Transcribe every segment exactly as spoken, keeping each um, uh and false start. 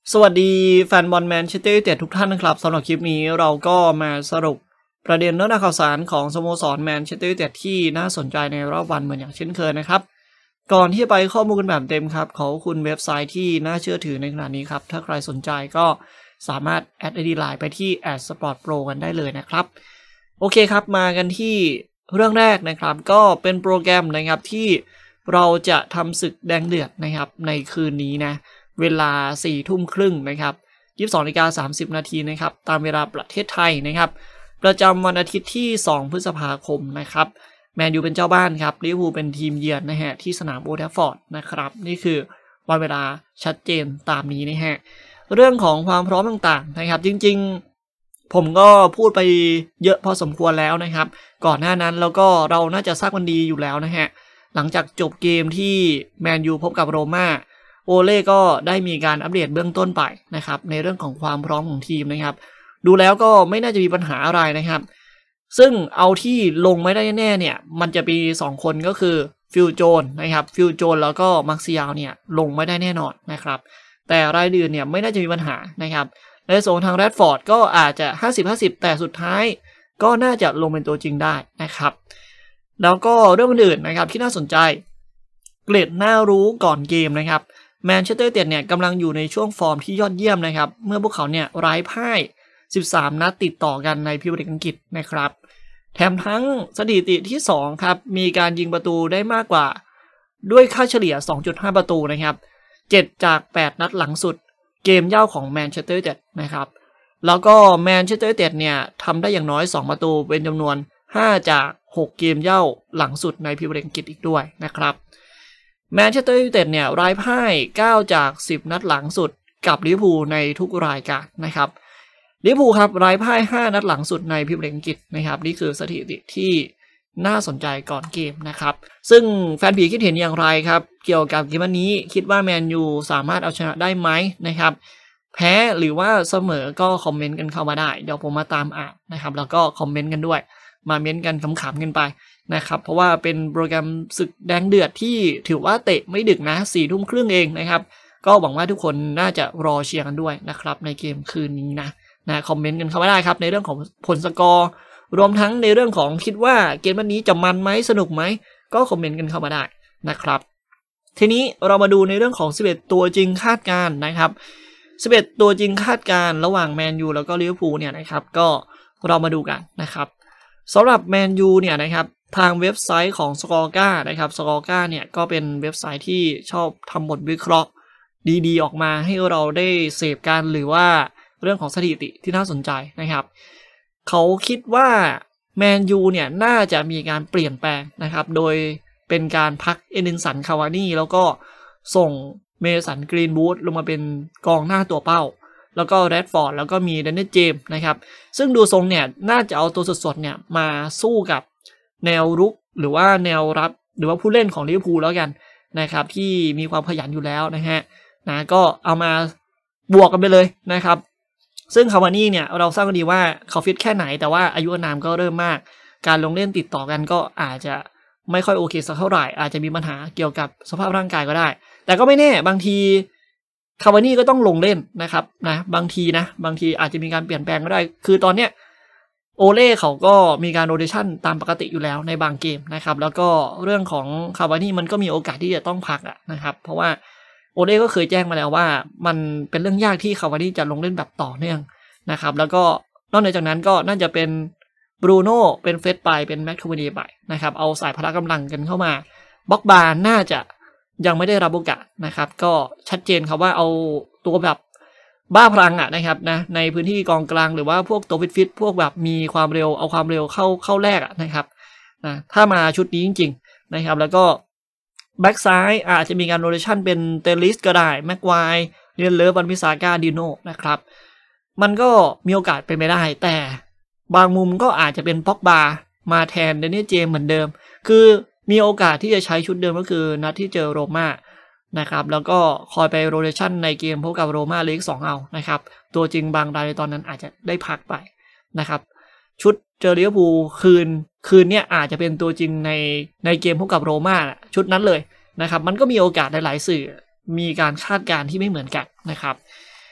สวัสดีแฟนบอลแมนเชสเตอร์ยูไนเต็ดทุกท่านนะครับสำหรับคลิปนี้เราก็มาสรุปประเด็นเนื้อหาข่าวสารของสโมสรแมนเชสเตอร์ยูไนเต็ดที่น่าสนใจในรอบวันเหมือนอย่างเช่นเคยนะครับก่อนที่ไปข้อมูลกันแบบเต็มครับขอคุณเว็บไซต์ที่น่าเชื่อถือในขณะนี้ครับถ้าใครสนใจก็สามารถแอด ไอ ดี ไลน์ ไปที่ แอท สปอร์ตโปร กันได้เลยนะครับโอเคครับมากันที่เรื่องแรกนะครับก็เป็นโปรแกรมนะครับที่เราจะทำศึกแดงเดือดนะครับในคืนนี้นะเวลาสี่ทุ่มครึ่งนะครับยี่สิบสองนาฬิกาสามสิบนาทีนะครับตามเวลาประเทศไทยนะครับประจำวันอาทิตย์ที่สองพฤษภาคมนะครับแมนยูเป็นเจ้าบ้านครับลิเวอร์พูลเป็นทีมเยือนนะฮะที่สนามโอลด์แทรฟฟอร์ดนะครับนี่คือวันเวลาชัดเจนตามนี้นะฮะเรื่องของความพร้อมต่างๆนะครับจริงๆผมก็พูดไปเยอะพอสมควรแล้วนะครับก่อนหน้านั้นแล้วก็เราน่าจะทราบกันดีอยู่แล้วนะฮะหลังจากจบเกมที่แมนยูพบกับโรม่าโอเล่ก็ได้มีการอัปเดตเบื้องต้นไปนะครับในเรื่องของความพร้อมของทีมนะครับดูแล้วก็ไม่น่าจะมีปัญหาอะไรนะครับซึ่งเอาที่ลงไม่ได้แน่เนี่ยมันจะมีสองคนก็คือฟิลโจนนะครับฟิลโจนแล้วก็มาร์เซียลเนี่ยลงไม่ได้แน่นอนนะครับแต่รายอื่นเนี่ยไม่น่าจะมีปัญหานะครับในส่วนทางแรดฟอร์ดก็อาจจะ ห้าสิบ ห้าสิบ แต่สุดท้ายก็น่าจะลงเป็นตัวจริงได้นะครับแล้วก็เรื่องอื่นๆนะครับที่น่าสนใจเกรดน่ารู้ก่อนเกมนะครับแมนเชสเตอร์ยูไนเต็ดเนี่ยกำลังอยู่ในช่วงฟอร์มที่ยอดเยี่ยมนะครับเมื่อพวกเขาเนี่ยไร้พ่ายสิบสามนัดติดต่อกันในพรีเมียร์ลีกอังกฤษนะครับแถมทั้งสถิติที่สองครับมีการยิงประตูได้มากกว่าด้วยค่าเฉลี่ย สองจุดห้า ประตูนะครับเจ็ดจากแปดนัดหลังสุดเกมเย่าของแมนเชสเตอร์ยูไนเต็ดนะครับแล้วก็แมนเชสเตอร์ยูไนเต็ดเนี่ยทำได้อย่างน้อยสองประตูเป็นจำนวนห้าจากหกเกมเย่าหลังสุดในพรีเมียร์ลีกอังกฤษอีกด้วยนะครับแมนเชสเตอร์ยูไนเต็ดเนี่ยไร้พ่ายเก้าจากสิบนัดหลังสุดกับลิเวอร์พูลในทุกรายการนะครับลิเวอร์พูลครับไร้พ่ายห้านัดหลังสุดในพรีเมียร์ลีกอังกฤษนะครับนี่คือสถิติที่น่าสนใจก่อนเกมนะครับซึ่งแฟนผีคิดเห็นอย่างไรครับเกี่ยวกับเกมนี้คิดว่าแมนยูสามารถเอาชนะได้ไหมนะครับแพ้หรือว่าเสมอก็คอมเมนต์กันเข้ามาได้เดี๋ยวผมมาตามอ่านนะครับแล้วก็คอมเมนต์กันด้วยมาเม้นต์กันขำๆกันไปนะครับเพราะว่าเป็นโปรแกรมศึกแดงเดือดที่ถือว่าเตะไม่ดึกนะสี่ทุ่มครึ่งเองนะครับก็หวังว่าทุกคนน่าจะรอเชียร์กันด้วยนะครับในเกมคืนนี้นะนะคอมเมนต์กันเข้ามาได้ครับในเรื่องของผลสกอร์รวมทั้งในเรื่องของคิดว่าเกมวันนี้จะมันไหมสนุกไหมก็คอมเมนต์กันเข้ามาได้นะครับทีนี้เรามาดูในเรื่องของสิบเอ็ดตัวจริงคาดการณ์นะครับสิบเอ็ดตัวจริงคาดการณ์ระหว่างแมนยูแล้วก็ลิเวอร์พูลเนี่ยนะครับก็เรามาดูกันนะครับสำหรับแมนยูเนี่ยนะครับทางเว็บไซต์ของสกอร์ก้านะครับสกอร์ก้าเนี่ยก็เป็นเว็บไซต์ที่ชอบทำบทวิเคราะห์ดีๆออกมาให้เราได้เสพกันหรือว่าเรื่องของสถิติที่น่าสนใจนะครับเขาคิดว่าแมนยูเนี่ยน่าจะมีการเปลี่ยนแปลงนะครับโดยเป็นการพักเอดินสันคาวานี่แล้วก็ส่งเมสันกรีนวูดลงมาเป็นกองหน้าตัวเป้าแล้วก็แรดฟอร์ดแล้วก็มีแดนนี่เจมส์นะครับซึ่งดูทรงเนี่ยน่าจะเอาตัวสดๆเนี่ยมาสู้กับแนวรุกหรือว่าแนวรับหรือว่าผู้เล่นของลิเวอร์พูลแล้วกันนะครับที่มีความขยันอยู่แล้วนะฮะนะก็เอามาบวกกันไปเลยนะครับซึ่งคาวานี่เนี่ยเราทราบกันดีว่าเขาฟิตแค่ไหนแต่ว่าอายุอานามก็เริ่มมากการลงเล่นติดต่อกันก็อาจจะไม่ค่อยโอเคสักเท่าไหร่อาจจะมีปัญหาเกี่ยวกับสภาพร่างกายก็ได้แต่ก็ไม่แน่บางทีคาวานี่ก็ต้องลงเล่นนะครับนะบางทีนะบางทีอาจจะมีการเปลี่ยนแปลงก็ได้คือตอนเนี้ยโอเล่เขาก็มีการโรเทชันตามปกติอยู่แล้วในบางเกมนะครับแล้วก็เรื่องของคาวานี่มันก็มีโอกาสที่จะต้องพักอ่ะนะครับเพราะว่าโอเล่ก็เคยแจ้งมาแล้วว่ามันเป็นเรื่องยากที่คาวานี่จะลงเล่นแบบต่อเนื่องนะครับแล้วก็นอกเหนือจากนั้นก็น่าจะเป็นบรูโน่เป็นเฟสไปเป็นแม็กทูมินีไปนะครับเอาสายพละกำลังกันเข้ามาบ็อกบาร์น่าจะยังไม่ได้รับโอกาสนะครับก็ชัดเจนครับว่าเอาตัวแบบบ้าพลังอ่ะนะครับนะในพื้นที่กองกลางหรือว่าพวกตัวฟิตๆพวกแบบมีความเร็วเอาความเร็วเข้าเข้าแรกอ่ะนะครับนะถ้ามาชุดนี้จริงๆนะครับแล้วก็แบ็กซ้ายอาจจะมีการโรเทชันเป็นเตลิสก็ได้แม็กไวร์เรียนเลิฟบันพิซาก้าดิโนนะครับมันก็มีโอกาสเป็นไปได้แต่บางมุมก็อาจจะเป็นพ็อกบามาแทนเดนนี่เจมเหมือนเดิมคือมีโอกาสที่จะใช้ชุดเดิมก็คือนัดที่เจอโรม่านะครับแล้วก็คอยไปโรเทชันในเกมพบกับโรม่าเลขสองเอานะครับตัวจริงบางรายในตอนนั้นอาจจะได้พักไปนะครับชุดเจอลิเวอร์พูลคืนคืนเนี้ยอาจจะเป็นตัวจริงในในเกมพบกับโรม่าชุดนั้นเลยนะครับมันก็มีโอกาสหลายๆสื่อมีการคาดการณ์ที่ไม่เหมือนกันนะครับ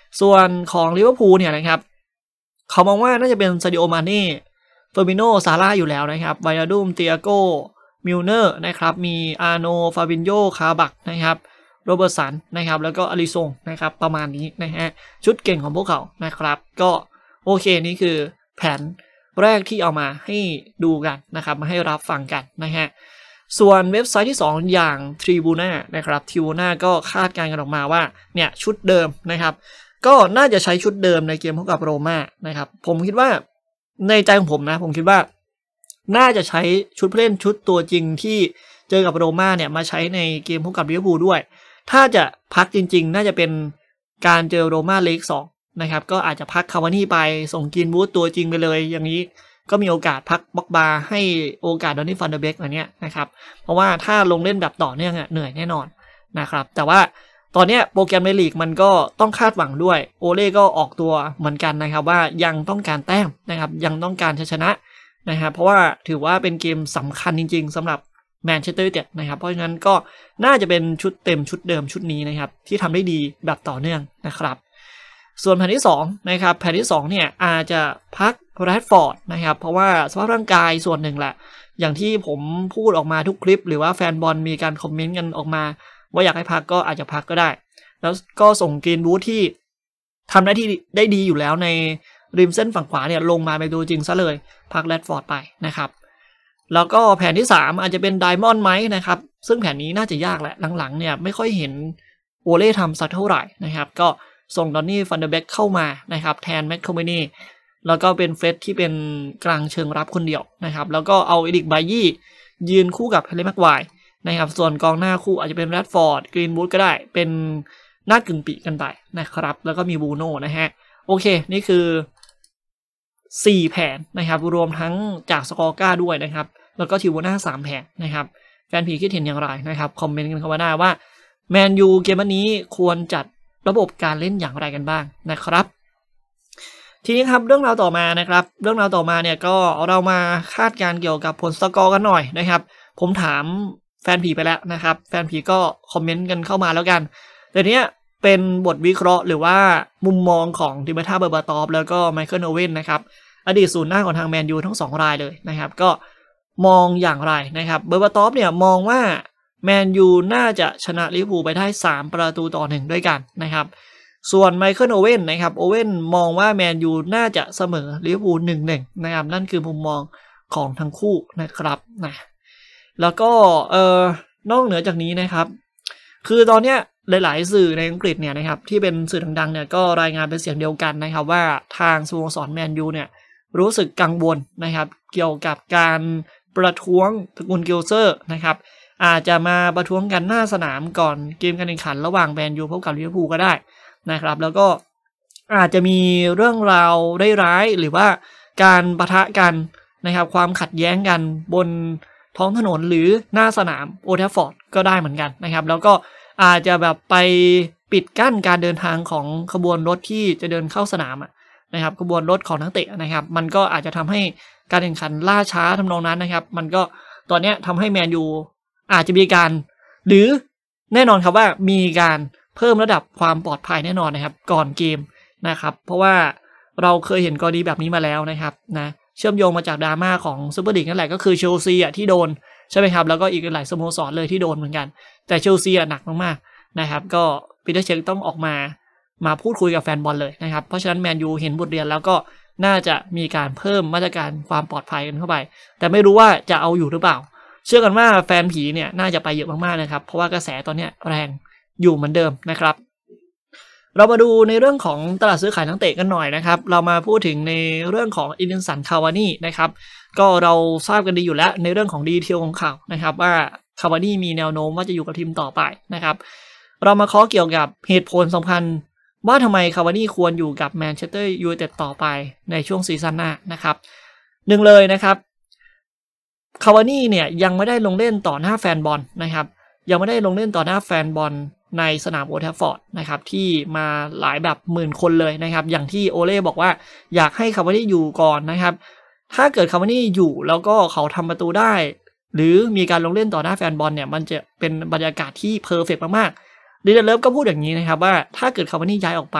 ส่วนของลิเวอร์พูลเนี่ยนะครับเขามองว่าน่าจะเป็นซาดิโอ มาเน่ เฟอร์มิโน ซาร่าอยู่แล้วนะครับไวอาดุม เตียโก มิลเนอร์นะครับมีอาร์โน ฟาบินโญ คาบักนะครับโรเบิร์ตสันนะครับแล้วก็อลิซงนะครับประมาณนี้นะฮะชุดเก่งของพวกเขานะครับก็โอเคนี่คือแผนแรกที่เอามาให้ดูกันนะครับมาให้รับฟังกันนะฮะส่วนเว็บไซต์ที่สองอย่าง Tribuna นะครับ Tribuna ก็คาดการณ์กันออกมาว่าเนี่ยชุดเดิมนะครับก็น่าจะใช้ชุดเดิมในเกมพบกับโรม่านะครับผมคิดว่าในใจของผมนะผมคิดว่าน่าจะใช้ชุดผู้เล่นชุดตัวจริงที่เจอกับโรม่าเนี่ยมาใช้ในเกมพบกับลิเวอร์พูลด้วยถ้าจะพักจริงๆน่าจะเป็นการเจอโรม่าเลกสองนะครับก็อาจจะพักคาวานี่ไปส่งกินบูธตัวจริงไปเลยอย่างนี้ก็มีโอกาสพักบ็อกบาให้โอกาสดอนนี่ฟันเดอร์เบกอะไรเนี้ยนะครับเพราะว่าถ้าลงเล่นแบบต่อเนื่องเหนื่อยแน่นอนนะครับแต่ว่าตอนนี้โปรแกรมในลีกมันก็ต้องคาดหวังด้วยโอเล่ก็ออกตัวเหมือนกันนะครับว่ายังต้องการแต้มนะครับยังต้องการชนะนะครับเพราะว่าถือว่าเป็นเกมสำคัญจริงๆสำหรับแมนเชสเตอร์ยูไนเต็ดนะครับเพราะฉะนั้นก็น่าจะเป็นชุดเต็มชุดเดิมชุดนี้นะครับที่ทำได้ดีแบบต่อเนื่องนะครับส่วนแผนที่สองนะครับแผนที่สองเนี่ยอาจจะพักแรดฟอร์ดนะครับเพราะว่าสภาพร่างกายส่วนหนึ่งแหละอย่างที่ผมพูดออกมาทุกคลิปหรือว่าแฟนบอลมีการคอมเมนต์กันออกมาว่าอยากให้พักก็อาจจะพักก็ได้แล้วก็ส่งกรีนวูดที่ทำหน้าที่ได้ดีอยู่แล้วในริมเส้นฝั่งขวาเนี่ยลงมาเป็นตัวจริงซะเลยพักแรดฟอร์ดไปนะครับแล้วก็แผนที่สามอาจจะเป็นไดมอนด์ไหมนะครับซึ่งแผนนี้น่าจะยากแหละหลังๆเนี่ยไม่ค่อยเห็นโอเล่ทำสักเท่าไหร่นะครับก็ส่งดอนนี่ฟันเดอร์เบกเข้ามานะครับแทนแมคโทมินีแล้วก็เป็นเฟรดที่เป็นกลางเชิงรับคนเดียวนะครับแล้วก็เอาเอริกไบยี่ยืนคู่กับเฮเลแม็กไวร์นะครับส่วนกองหน้าคู่อาจจะเป็นแรดฟอร์ดกรีนวูดก็ได้เป็นหน้ากึ่งปีกันไปนะครับแล้วก็มีบูโน่นะฮะโอเคนี่คือสี่แผนนะครับรวมทั้งจากสกอร์ก้าด้วยนะครับแล้วก็ทิวโบน่าสามแผนนะครับแฟนผีคิดเห็นอย่างไรนะครับคอมเมนต์กันเข้ามาได้ว่าแมนยูเกมวันนี้ควรจัดระบบการเล่นอย่างไรกันบ้างนะครับทีนี้ครับเรื่องราวต่อมานะครับเรื่องราวต่อมาเนี่ยก็เรามาคาดการเกี่ยวกับผลสกอร์กันหน่อยนะครับผมถามแฟนผีไปแล้วนะครับแฟนผีก็คอมเมนต์กันเข้ามาแล้วกันแต่เนี้ยเป็นบทวิเคราะห์หรือว่ามุมมองของดิเบต้าเบอร์บาตอฟแล้วก็ไมเคิลโอเว่นนะครับอดีตศูนย์หน้าของทางแมนยูทั้งสองรายเลยนะครับก็มองอย่างไรนะครับเบอร์บาตอฟเนี่ยมองว่าแมนยูน่าจะชนะลิเวอร์พูลไปได้สามประตูต่อหนึ่งด้วยกันนะครับส่วนไมเคิลโอเว่นนะครับโอเว่นมองว่าแมนยูน่าจะเสมอลิเวอร์พูล หนึ่งหนึ่ง นะครับนั่นคือมุมมองของทั้งคู่นะครับนะแล้วก็เอ่อนอกเหนือจากนี้นะครับคือตอนเนี้ยหลายๆสื่อในอังกฤษเนี่ยนะครับที่เป็นสื่อดังๆเนี่ยก็รายงานเป็นเสียงเดียวกันนะครับว่าทางสโมสรแมนยูเนี่ยรู้สึกกังวลนะครับเกี่ยวกับการประท้วงตระกูลกิลเซอร์นะครับอาจจะมาประท้วงกันหน้าสนามก่อนเกมการแข่งขันระหว่างแมนยูพบกับลิเวอร์พูลก็ได้นะครับแล้วก็อาจจะมีเรื่องราวร้ายๆหรือว่าการปะทะกันนะครับความขัดแย้งกันบนท้องถนนหรือหน้าสนามโอลด์แทรฟฟอร์ดก็ได้เหมือนกันนะครับแล้วก็อาจจะแบบไปปิดกั้นการเดินทางของขบวนรถที่จะเดินเข้าสนามนะครับขบวนรถของนักเตะนะครับมันก็อาจจะทำให้การแข่งขันล่าช้าทำนองนั้นนะครับมันก็ตอนนี้ทำให้แมนยูอาจจะมีการหรือแน่นอนครับว่ามีการเพิ่มระดับความปลอดภัยแน่นอนนะครับก่อนเกมนะครับเพราะว่าเราเคยเห็นกรณีแบบนี้มาแล้วนะครับนะเชื่อมโยงมาจากดราม่าของซูเปอร์ลีกนั่นแหละก็คือเชลซีอ่ะที่โดนใช่ไหมครับแล้วก็อีกหลายสโมสรเลยที่โดนเหมือนกันแต่เชลซีอ่ะหนักมากๆนะครับก็ปีเตอร์เชคต้องออกมามาพูดคุยกับแฟนบอลเลยนะครับเพราะฉะนั้นแมนยูเห็นบทเรียนแล้วก็น่าจะมีการเพิ่มมาตรการความปลอดภัยกันเข้าไปแต่ไม่รู้ว่าจะเอาอยู่หรือเปล่าเชื่อกันว่าแฟนผีเนี่ยน่าจะไปเยอะมากๆนะครับเพราะว่ากระแสตอนนี้แรงอยู่เหมือนเดิมนะครับเรามาดูในเรื่องของตลาดซื้อขายนักเตะกันหน่อยนะครับเรามาพูดถึงในเรื่องของอินดินสันคาวานี่นะครับก็เราทราบกันดีอยู่แล้วในเรื่องของดีเทลของข่าวนะครับว่าคาวานี่มีแนวโน้มว่าจะอยู่กับทีมต่อไปนะครับเรามาเคาะเกี่ยวกับเหตุผลสำคัญว่าทำไมคาวานี่ควรอยู่กับแมนเชสเตอร์ยูไนเต็ดต่อไปในช่วงซีซั่นหน้านะครับหนึ่งเลยนะครับคาวานี่เนี่ยยังไม่ได้ลงเล่นต่อหน้าแฟนบอลนะครับยังไม่ได้ลงเล่นต่อหน้าแฟนบอลในสนามโอลด์แทรฟฟอร์ดนะครับที่มาหลายแบบหมื่นคนเลยนะครับอย่างที่โอเล่บอกว่าอยากให้คาวานี่อยู่ก่อนนะครับถ้าเกิดคาวานี่อยู่แล้วก็เขาทำประตูได้หรือมีการลงเล่นต่อหน้าแฟนบอลเนี่ยมันจะเป็นบรรยากาศที่เพอร์เฟกต์มากๆดิเดนเลิฟก็พูดอย่างนี้นะครับว่าถ้าเกิดคาวานี่ย้ายออกไป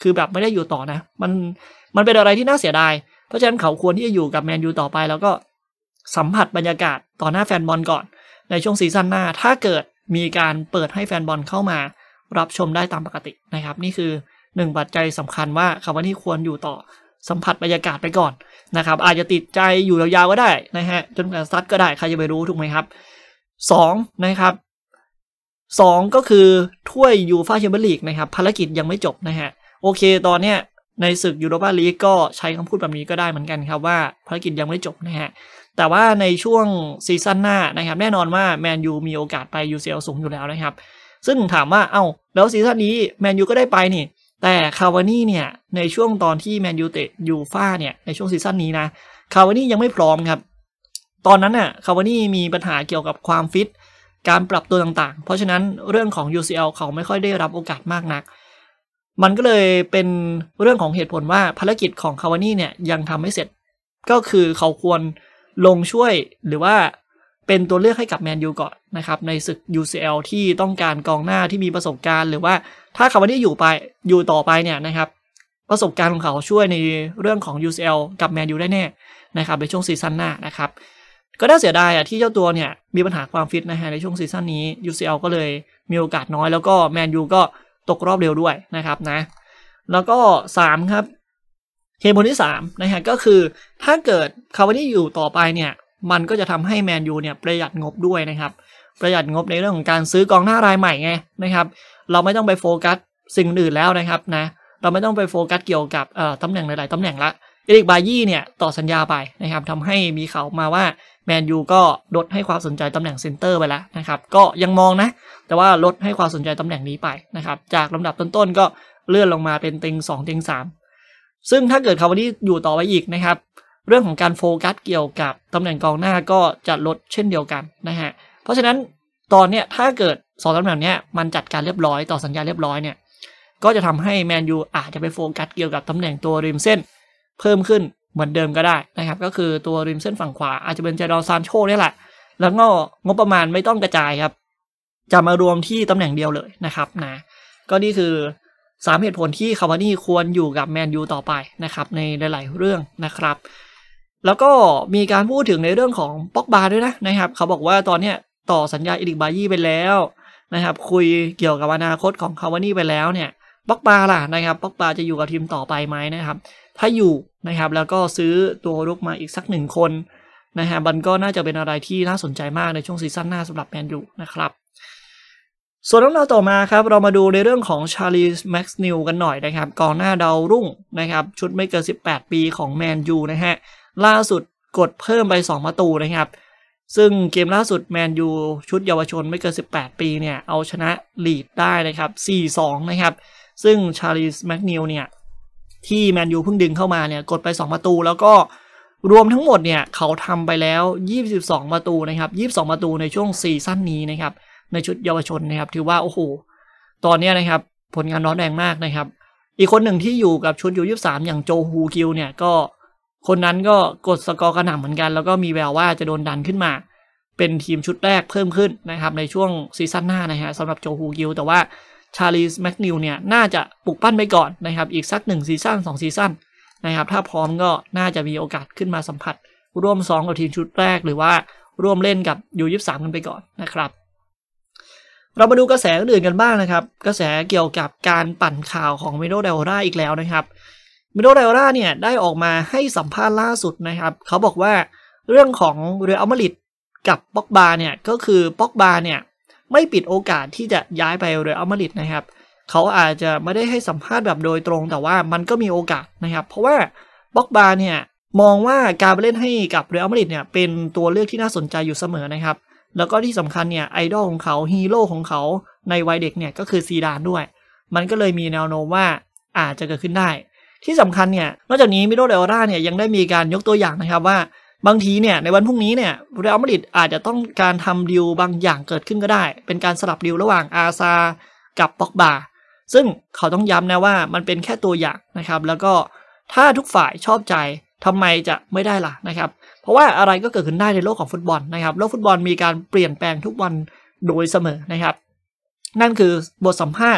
คือแบบไม่ได้อยู่ต่อนะมันมันเป็นอะไรที่น่าเสียดายเพราะฉะนั้นเขาควรที่จะอยู่กับแมนยูต่อไปแล้วก็สัมผัสบรรยากาศต่อหน้าแฟนบอลก่อนในช่วงซีซั่นหน้าถ้าเกิดมีการเปิดให้แฟนบอลเข้ามารับชมได้ตามปกตินะครับนี่คือหนึ่งปัจจัยสำคัญว่าคาวานี่ควรอยู่ต่อสัมผัสบรรยากาศไปก่อนนะครับอาจจะติดใจอยู่ยาวๆก็ได้นะฮะจนกระทั่งซัดก็ได้ใครจะไปรู้ถูกไหมครับสองนะครับสองก็คือถ้วยยูฟ่าแชมเปี้ยนลีกนะครับภารกิจยังไม่จบนะฮะโอเคตอนเนี้ยในศึกยูโรปาลีกก็ใช้คำพูดแบบนี้ก็ได้เหมือนกันครับว่าภารกิจยังไม่จบนะฮะแต่ว่าในช่วงซีซั่นหน้านะครับแน่นอนว่าแมนยูมีโอกาสไป ยู ซี แอล สูงอยู่แล้วนะครับซึ่งถามว่าเอ้าแล้วซีซั่นนี้แมนยูก็ได้ไปนี่แต่คาวานี่เนี่ยในช่วงตอนที่แมนยูเตะยูฟ่าเนี่ยในช่วงซีซั่นนี้นะคาวานี่ยังไม่พร้อมครับตอนนั้นน่ะคาวานี่มีปัญหาเกี่ยวกับความฟิตการปรับตัวต่างๆเพราะฉะนั้นเรื่องของ ยู ซี แอล เขาไม่ค่อยได้รับโอกาสมากนักมันก็เลยเป็นเรื่องของเหตุผลว่าภารกิจของคาวานี่เนี่ยยังทำไม่เสร็จก็คือเขาควรลงช่วยหรือว่าเป็นตัวเลือกให้กับแมนยูก่อนนะครับในศึก ยู ซี แอล ที่ต้องการกองหน้าที่มีประสบการณ์หรือว่าถ้าคาวานี่อยู่ไปอยู่ต่อไปเนี่ยนะครับประสบการณ์ของเขาช่วยในเรื่องของ ยู ซี แอล กับแมนยูได้แน่นะครับในช่วงซีซั่นหน้านะครับก็น่าเสียดายอ่ะที่เจ้าตัวเนี่ยมีปัญหาความฟิตนะฮะในช่วงซีซั่นนี้ ยู ซี แอล ก็เลยมีโอกาสน้อยแล้วก็แมนยูก็ตกรอบเร็วด้วยนะครับนะแล้วก็สามครับเหตุผลที่สามนะฮะก็คือถ้าเกิดคาวานี่อยู่ต่อไปเนี่ยมันก็จะทำให้แมนยูเนี่ยประหยัดงบด้วยนะครับประหยัดงบในเรื่องของการซื้อกองหน้ารายใหม่ไงนะครับเราไม่ต้องไปโฟกัสสิ่งอื่นแล้วนะครับนะเราไม่ต้องไปโฟกัสเกี่ยวกับเอ่อตำแหน่งหลายๆตำแหน่งละเอริกบายี่เนี่ยต่อสัญญาไปนะครับทำให้มีข่าวมาว่าแมนยูก็ลดให้ความสนใจตำแหน่งเซนเตอร์ไปแล้วนะครับก็ยังมองนะแต่ว่าลดให้ความสนใจตำแหน่งนี้ไปนะครับจากลำดับต้นๆก็เลื่อนลงมาเป็นเต็งสองเต็งสามซึ่งถ้าเกิดคาวานี่อยู่ต่อไปอีกนะครับเรื่องของการโฟกัสเกี่ยวกับตำแหน่งกองหน้าก็จะลดเช่นเดียวกันนะฮะเพราะฉะนั้นตอนเนี้ยถ้าเกิดสองตำแหน่งเนี้ยมันจัดการเรียบร้อยต่อสัญญาเรียบร้อยเนี่ยก็จะทำให้แมนยูอาจจะไปโฟกัสเกี่ยวกับตำแหน่งตัวริมเส้นเพิ่มขึ้นเหมือนเดิมก็ได้นะครับก็คือตัวริมเส้นฝั่งขวาอาจจะเป็นเจดอนซานโชนี่แหละแล้วก็งบประมาณไม่ต้องกระจายครับจะมารวมที่ตำแหน่งเดียวเลยนะครับนะก็นี่คือสามเหตุผลที่คาวานี่ควรอยู่กับแมนยูต่อไปนะครับในหลายๆเรื่องนะครับแล้วก็มีการพูดถึงในเรื่องของป็อกบาด้วยนะนะครับเขาบอกว่าตอนเนี้ยต่อสัญญาเอริกบายี่ไปแล้วนะครับคุยเกี่ยวกับอนาคตของคาวานี่ไปแล้วเนี่ยป็อกบาล่ะนะครับป็อกบาจะอยู่กับทีมต่อไปไหมนะครับถ้าอยู่นะครับแล้วก็ซื้อตัวรุกมาอีกสักหนึ่งคนนะฮะมันก็น่าจะเป็นอะไรที่น่าสนใจมากในช่วงซีซั่นหน้าสำหรับแมนยูนะครับส่วนเรื่องราวต่อมาครับเรามาดูในเรื่องของชาลีสแม็กซ์นิลกันหน่อยนะครับกองหน้าดาวรุ่งนะครับชุดไม่เกินสิบแปดปีของแมนยูนะฮะล่าสุดกดเพิ่มไปสองประตูนะครับซึ่งเกมล่าสุดแมนยูชุดเยาวชนไม่เกินสิบแปดปีเนี่ยเอาชนะลีดได้นะครับ สี่สอง นะครับซึ่งชาลีสแม็กซ์นิลเนี่ยที่แมนยูเพิ่งดึงเข้ามาเนี่ยกดไปสองประตูแล้วก็รวมทั้งหมดเนี่ยเขาทำไปแล้วยี่สิบสองประตูนะครับยี่สิบสองประตูในช่วงซีซั่นนี้นะครับในชุดเยาวชนนะครับถือว่าโอ้โหตอนนี้นะครับผลงานร้อนแรงมากนะครับอีกคนหนึ่งที่อยู่กับชุดยูยี่สิบสามอย่างโจฮูกิลเนี่ยก็คนนั้นก็กดสกอร์กระหน่ำเหมือนกันแล้วก็มีแววว่าจะโดนดันขึ้นมาเป็นทีมชุดแรกเพิ่มขึ้นนะครับในช่วงซีซั่นหน้านะฮะสำหรับโจฮูกิลแต่ว่าชาลีสแม็กนิลเนี่ยน่าจะปลุกปั้นไปก่อนนะครับอีกสักหนึ่งซีซั่นสองซีซั่นนะครับถ้าพร้อมก็น่าจะมีโอกาสขึ้นมาสัมผัสร่วมซ้อมกับทีมชุดแรกหรือว่าร่วมเล่นกับยูยี่สิบสามกันไปก่อนนะครับเรามาดูกระแสอื่นกันบ้างนะครับกระแสเกี่ยวกับการปั่นข่าวของมิโดเดลล่าอีกแล้วนะครับมิโดเดลล่าเนี่ยได้ออกมาให้สัมภาษณ์ล่าสุดนะครับเขาบอกว่าเรื่องของเรอัลมาดริดกับป็อกบาเนี่ยก็คือป็อกบาเนี่ยไม่ปิดโอกาสที่จะย้ายไปเรอัลมาดริดนะครับเขาอาจจะไม่ได้ให้สัมภาษณ์แบบโดยตรงแต่ว่ามันก็มีโอกาสนะครับเพราะว่าป็อกบาเนี่ยมองว่าการไปเล่นให้กับเรอัลมาดริดเนี่ยเป็นตัวเลือกที่น่าสนใจอยู่เสมอนะครับแล้วก็ที่สำคัญเนี่ยไอดอลของเขาฮีโร่ของเขาในวัยเด็กเนี่ยก็คือซีดานด้วยมันก็เลยมีแนวโน้มว่าอาจจะเกิดขึ้นได้ที่สำคัญเนี่ยนอกจากนี้มิโดเดลล่าเนี่ยยังได้มีการยกตัวอย่างนะครับว่าบางทีเนี่ยในวันพรุ่งนี้เนี่ยเรอัลมาดริดอาจจะต้องการทำดีลบางอย่างเกิดขึ้นก็ได้เป็นการสลับดีลระหว่างอาซากับป็อกบาซึ่งเขาต้องย้ำนะว่ามันเป็นแค่ตัวอย่างนะครับแล้วก็ถ้าทุกฝ่ายชอบใจทำไมจะไม่ได้ล่ะนะครับเพราะว่าอะไรก็เกิดขึ้นได้ในโลกของฟุตบอลนะครับโลกฟุตบอลมีการเปลี่ยนแปลงทุกวันโดยเสมอนะครับนั่นคือบทสัมภาษณ์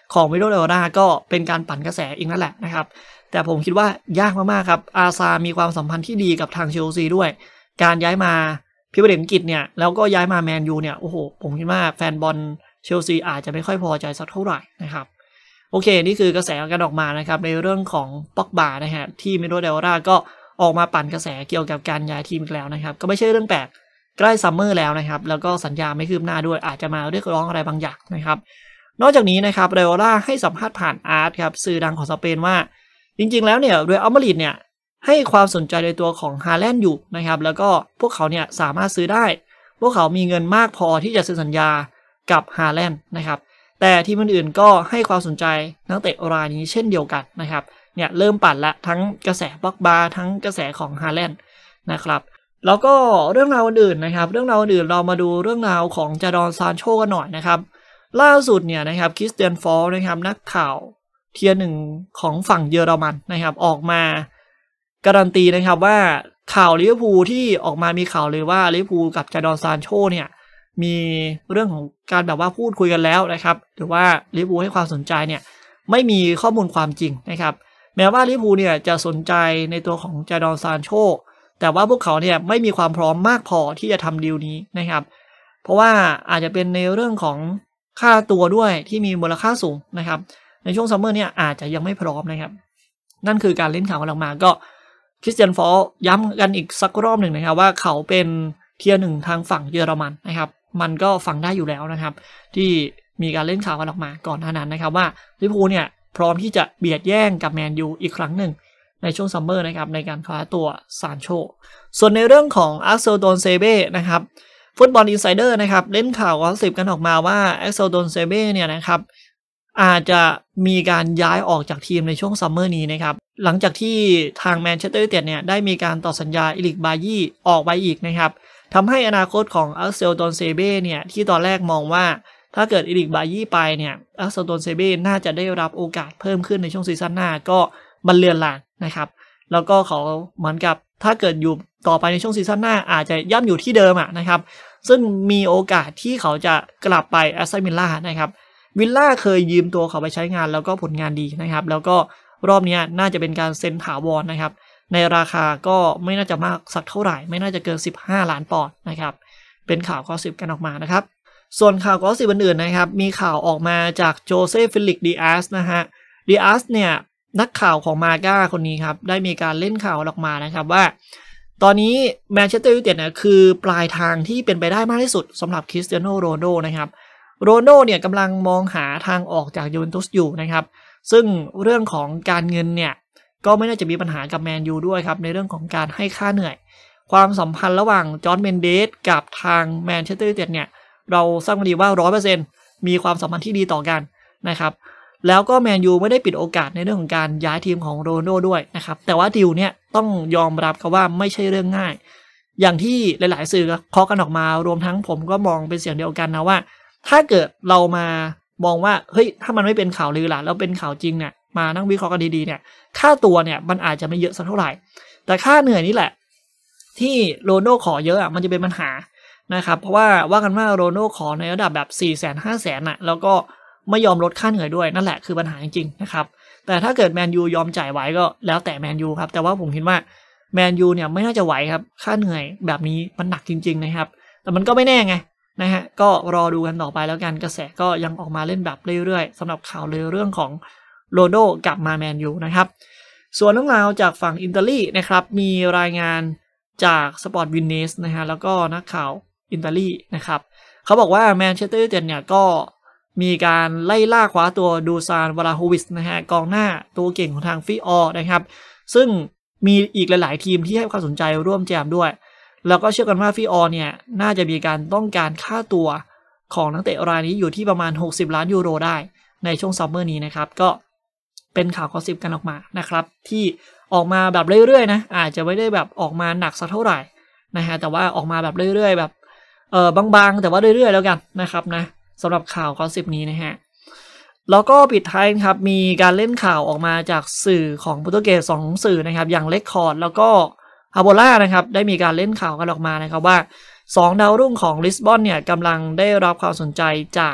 ของมิโดเรล่าก็เป็นการปั่นกระแสอีกนั่นแหละนะครับแต่ผมคิดว่ายากมากๆครับอาซามีความสัมพันธ์ที่ดีกับทางเชลซีด้วยการย้ายมาพิเบเดนกิจเนี่ยแล้วก็ย้ายมาแมนยูเนี่ยโอ้โหผมคิดว่าแฟนบอลเชลซีอาจจะไม่ค่อยพอใจสักเท่าไหร่นะครับโอเคนี่คือกระแสกันออกมานะครับในเรื่องของป็อกบานะฮะที่มิโดเรล่าก็ออกมาปั่นกระแสเกี่ยวกับการย้ายทีมอีกแล้วนะครับก็ไม่ใช่เรื่องแปลกใกล้ซัมเมอร์แล้วนะครับแล้วก็สัญญาไม่คืบหน้าด้วยอาจจะมาเรียกร้องอะไรบางอย่างนะครับนอกจากนี้นะครับเรโอล่าให้สัมภาษณ์ผ่านอาร์ตครับสื่อดังของสเปนว่าจริงๆแล้วเนี่ยเรอัลมาดริดเนี่ยให้ความสนใจในตัวของฮาแลนด์อยู่นะครับแล้วก็พวกเขาเนี่ยสามารถซื้อได้พวกเขามีเงินมากพอที่จะซื้อสัญญากับฮาแลนด์นะครับแต่ทีมอื่นๆก็ให้ความสนใจนักเตะรายนี้เช่นเดียวกันนะครับเนี่ยเริ่มปั่นละทั้งกระแสป็อกบาทั้งกระแสของฮาแลนด์นะครับแล้วก็เรื่องราวอื่นๆนะครับเรื่องราวอื่นเรามาดูเรื่องราวของจาดอนซานโชกันหน่อยนะครับล่าสุดเนี่ยนะครับคริสเตียนฟอลนะครับนักข่าวเทียร์หนึ่งของฝั่งเยอรมันนะครับออกมาการันตีนะครับว่าข่าวลิเวอร์พูลที่ออกมามีข่าวเลยว่าลิเวอร์พูลกับจาดอนซานโชเนี่ยมีเรื่องของการแบบว่าพูดคุยกันแล้วนะครับหรือว่าลิเวอร์พูลให้ความสนใจเนี่ยไม่มีข้อมูลความจริงนะครับแม้ว่าลิเวอร์พูลเนี่ยจะสนใจในตัวของจาดอนซานโชแต่ว่าพวกเขาเนี่ยไม่มีความพร้อมมากพอที่จะทำดีลนี้นะครับเพราะว่าอาจจะเป็นในเรื่องของค่าตัวด้วยที่มีมูลค่าสูงนะครับในช่วงซัมเมอร์เนี่ยอาจจะยังไม่พร้อมนะครับนั่นคือการเล่นข่าวกันออกมาก็คริสเตียนฟอลย้ำกันอีกสักรอบหนึ่งนะครับว่าเขาเป็นเทียร์หนึ่งทางฝั่งเยอรมันนะครับมันก็ฟังได้อยู่แล้วนะครับที่มีการเล่นข่าวกันออกมาก่อนหน้านั้นนะครับว่าลิเวอร์พูลเนี่ยพร้อมที่จะเบียดแย่งกับแมนยูอีกครั้งหนึ่งในช่วงซัมเมอร์นะครับในการคว้าตัวซานโชส่วนในเรื่องของอักเซลโดนเซเบ้นะครับฟุตบอลอินไซเดอร์นะครับเล่นข่าวก็สิบกันออกมาว่าอักเซลโดนเซเบ้เนี่ยนะครับอาจจะมีการย้ายออกจากทีมในช่วงซัมเมอร์นี้นะครับหลังจากที่ทางแมนเชสเตอร์ยูไนเต็ดเนี่ยได้มีการต่อสัญญาอิลิกบายี่ออกไปอีกนะครับทำให้อนาคตของอักเซลโดนเซเบ้เนี่ยที่ตอนแรกมองว่าถ้าเกิดอิลิกบายี่ไปเนี่ยอักเซลโดนเซเบ้น่าจะได้รับโอกาสเพิ่มขึ้นในช่วงซีซั่นหน้าก็มันเลือนลางนะครับแล้วก็เขาเหมือนกับถ้าเกิดอยู่ต่อไปในช่วงซีซั่นหน้าอาจจะย่ำอยู่ที่เดิมอะนะครับซึ่งมีโอกาสที่เขาจะกลับไปแอสตันวิลล่านะครับวิลล่าเคยยืมตัวเขาไปใช้งานแล้วก็ผลงานดีนะครับแล้วก็รอบนี้น่าจะเป็นการเซ็นถาวรนะครับในราคาก็ไม่น่าจะมากสักเท่าไหร่ไม่น่าจะเกินสิบห้าล้านปอนด์นะครับเป็นข่าวกอสซิปกันออกมานะครับส่วนข่าวกอสซิปอื่นๆนะครับมีข่าวออกมาจากโจเซ่ฟิลิกดิอาสนะฮะดิอาสเนี่ยนักข่าวของมาก้าคนนี้ครับได้มีการเล่นข่าวออกมานะครับว่าตอนนี้แมนเชสเตอร์ยูไนเต็ดเนี่ยคือปลายทางที่เป็นไปได้มากที่สุดสำหรับคริสเตียโนโรนัลโดนะครับโรนัลโดเนี่ยกำลังมองหาทางออกจากยูเวนตุสอยู่นะครับซึ่งเรื่องของการเงินเนี่ยก็ไม่น่าจะมีปัญหากับแมนยูด้วยครับในเรื่องของการให้ค่าเหนื่อยความสัมพันธ์ระหว่างจอห์นเมนเดสกับทางแมนเชสเตอร์ยูไนเต็ดเนี่ยเราทราบกันดีว่า ร้อยเปอร์เซ็นต์ มีความสัมพันธ์ที่ดีต่อกันนะครับแล้วก็แมนยูไม่ได้ปิดโอกาสในเรื่องของการย้ายทีมของโรนัลโดด้วยนะครับแต่ว่าดีลเนี่ยต้องยอมรับครับว่าไม่ใช่เรื่องง่ายอย่างที่หลายๆสื่อเคาะกันออกมารวมทั้งผมก็มองเป็นเสียงเดียวกันนะว่าถ้าเกิดเรามามองว่าเฮ้ยถ้ามันไม่เป็นข่าวลือล่ะแล้วเป็นข่าวจริงเนี่ยมานั่งวิเคราะห์กันดีๆเนี่ยค่าตัวเนี่ยมันอาจจะไม่เยอะสักเท่าไหร่แต่ค่าเหนื่อยนี่แหละที่โรนัลโดขอเยอะอ่ะมันจะเป็นปัญหานะครับเพราะว่าว่ากันว่าโรนัลโดขอในระดับแบบ สี่แสน ห้าแสน น่ะแล้วก็ไม่ยอมลดค่าเหนื่อยด้วยนั่นแหละคือปัญหาจริงๆนะครับแต่ถ้าเกิดแมนยูยอมจ่ายไหวก็แล้วแต่แมนยูครับแต่ว่าผมคิดว่าแมนยูเนี่ยไม่น่าจะไหวครับค่าเหนื่อยแบบนี้มันหนักจริงๆนะครับแต่มันก็ไม่แน่ไงนะฮะก็รอดูกันต่อไปแล้วกันกระแสก็ยังออกมาเล่นแบบเรื่อยๆสำหรับข่าวเลยเรื่องของโรนัลโดกลับมาแมนยูนะครับส่วนเรื่องราวจากฝั่งอิตาลีนะครับมีรายงานจากสปอร์ตวินเนสนะฮะแล้วก็นักข่าวอิตาลีนะครับเขาบอกว่าแมนเชสเตอร์ยูไนเต็ดเนี่ยก็มีการไล่ล่าคว้าตัวดูซานวาลาโฮวิชนะฮะกองหน้าตัวเก่งของทางฟิออนะครับซึ่งมีอีกหลายๆทีมที่ให้ความสนใจร่วมแจมด้วยแล้วก็เชื่อกันว่าฟิออเนี่ยน่าจะมีการต้องการค่าตัวของนักเตะรายนี้อยู่ที่ประมาณหกสิบล้านยูโรได้ในช่วงซัมเมอร์นี้นะครับก็เป็นข่าวกอสซิปกันออกมานะครับที่ออกมาแบบเรื่อยๆนะอาจจะไม่ได้แบบออกมาหนักสักเท่าไหร่นะฮะแต่ว่าออกมาแบบเรื่อยๆแบบเออบางๆแต่ว่าเรื่อยๆแล้วกันนะครับนะสำหรับข่าวกอสซิปนี้นะฮะแล้วก็ปิดท้ายครับมีการเล่นข่าวออกมาจากสื่อของโปรตุเกสสองสื่อนะครับอย่างเรคคอร์ดแล้วก็ฮาโบล่านะครับได้มีการเล่นข่าวกันออกมานะครับว่าสองดาวรุ่งของลิสบอนเนี่ยกำลังได้รับความสนใจจาก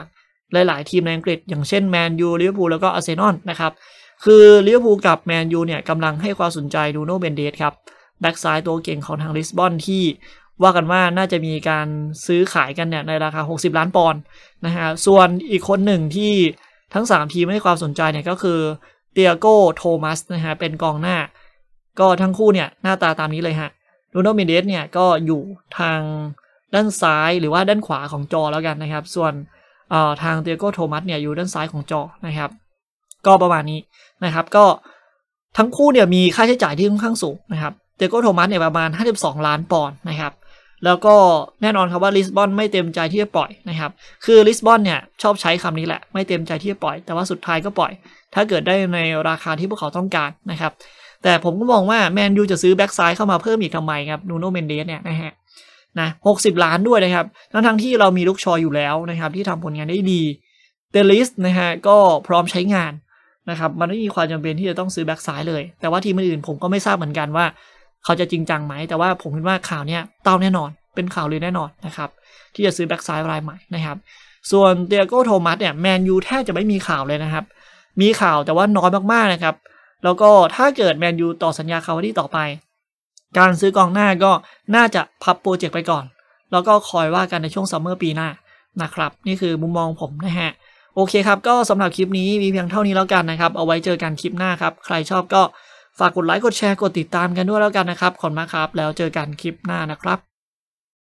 หลายๆทีมในอังกฤษอย่างเช่นแมนยูลิเวอร์พูลแล้วก็อาร์เซนอลนะครับคือลิเวอร์พูลกับแมนยูเนี่ยกำลังให้ความสนใจนูโน่เบนเดสครับแบ็กซ้ายตัวเก่งของทางลิสบอนที่ว่ากันว่าน่าจะมีการซื้อขายกันเนี่ยในราคาหกสิบล้านปอนด์นะฮะส่วนอีกคนหนึ่งที่ทั้งสามทีมให้ความสนใจเนี่ยก็คือเตียโกโทมัสนะฮะเป็นกองหน้าก็ทั้งคู่เนี่ยหน้าตาตามนี้เลยฮะนูโน่เบนเดสเนี่ยก็อยู่ทางด้านซ้ายหรือว่าด้านขวาของจอแล้วกันนะครับส่วนทางเตียโกโทมัสเนี่ยอยู่ด้านซ้ายของจอนะครับก็ประมาณนี้นะครับก็ทั้งคู่เนี่ยมีค่าใช้จ่ายที่ค่อนข้างสูงนะครับเตียโกโทมัสเนี่ยประมาณห้าสิบสองล้านปอนด์นะครับแล้วก็แน่นอนครับว่าลิสบอนไม่เต็มใจที่จะปล่อยนะครับคือลิสบอนเนี่ยชอบใช้คำนี้แหละไม่เต็มใจที่จะปล่อยแต่ว่าสุดท้ายก็ปล่อยถ้าเกิดได้ในราคาที่พวกเขาต้องการนะครับแต่ผมก็มองว่าแมนยูจะซื้อแบ็กซ้ายเข้ามาเพิ่มอีกทำไมครับนูโน่เมนเดสเนี่ยนะฮะนะหกสิบล้านด้วยนะครับทั้งทั้งที่เรามีลูกชออยู่แล้วนะครับที่ทำผลงานได้ดีเดลิสนะฮะก็พร้อมใช้งานนะครับมันไม่มีความจำเป็นที่จะต้องซื้อแบ็กซ้ายเลยแต่ว่าทีมอื่นผมก็ไม่ทราบเหมือนกันว่าเขาจะจริงจังไหมแต่ว่าผมคิดว่าข่าวเนี้ยเต้าแน่นอนเป็นข่าวเลยแน่นอนนะครับที่จะซื้อแบ็กซ้ายรายใหม่นะครับส่วนเตียโกโทมัสเนี่ยแมนยูแทบจะไม่มีข่าวเลยนะครับมีข่าวแต่ว่าน้อยมากๆนะครับแล้วก็ถ้าเกิดแมนยูต่อสัญญาคาวานี่ต่อไปการซื้อกองหน้าก็น่าจะพับโปรเจกต์ไปก่อนแล้วก็คอยว่ากันในช่วงซัมเมอร์ปีหน้านะครับนี่คือมุมมองผมนะฮะโอเคครับก็สำหรับคลิปนี้มีเพียงเท่านี้แล้วกันนะครับเอาไว้เจอกันคลิปหน้าครับใครชอบก็ฝากกดไลค์กดแชร์กดติดตามกันด้วยแล้วกันนะครับขอบคุณมากครับแล้วเจอกันคลิปหน้านะครับ